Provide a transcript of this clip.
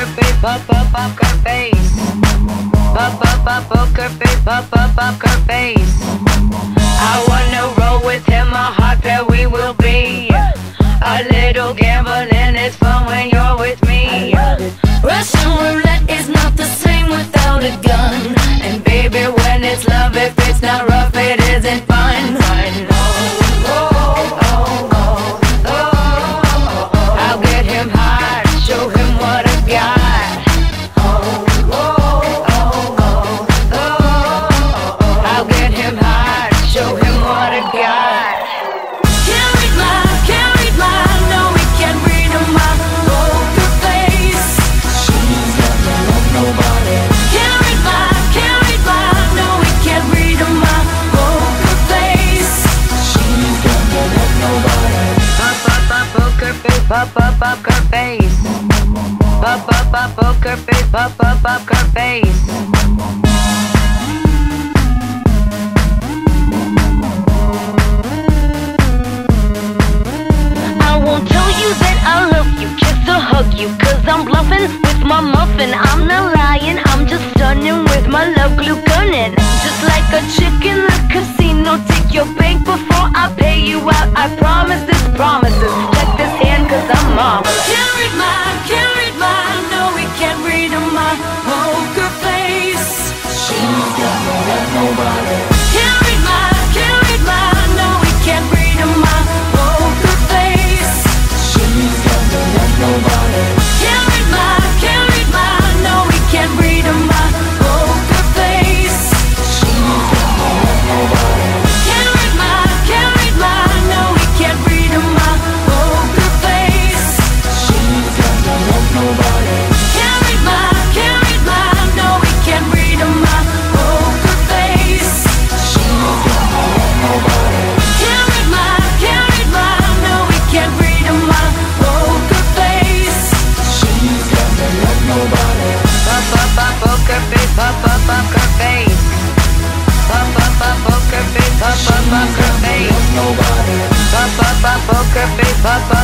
face, poker face. Poker face, poker face. I wanna roll with him, a hot pair we will be. A little gambling is fun when you're with me. Russian roulette is not the same without a gun. And baby, when it's love, if it's not rough, it isn't fun. I'll get him hot, show him what I got. I'll get him hot, show him what I got. Can't read my, no, we can't read my poker face. She's got no love, nobody. Can't read my, no, we can't read my poker face. She's got no love, nobody. Poker face, poker face. Poker face, poker face. I won't tell you that I love you, kiss or hug you, cause I'm bluffing with my muffin. I'm not lying, I'm just stunning with my love glue gunning. Just like a chick in the casino, take your bank before I pay you out. I promise this promises. Check this hand cause I'm marvelous. Can't read my, no, we can't read my poker face. She's got no love, nobody. Can't read my, no, we can't read my poker face. She's got no love, nobody. Can't read my, no, we can't read my poker face. She's got no love, nobody. Can't read my, no, we can't read my poker face. She's got no love, nobody. Can't read my, no, we can't read my poker face. She's got no love, nobody. Can't read my, no, we can't read my poker face. She's got no love, nobody. Poker face, poker face. Poker face, poker face. Nobody. Poker face,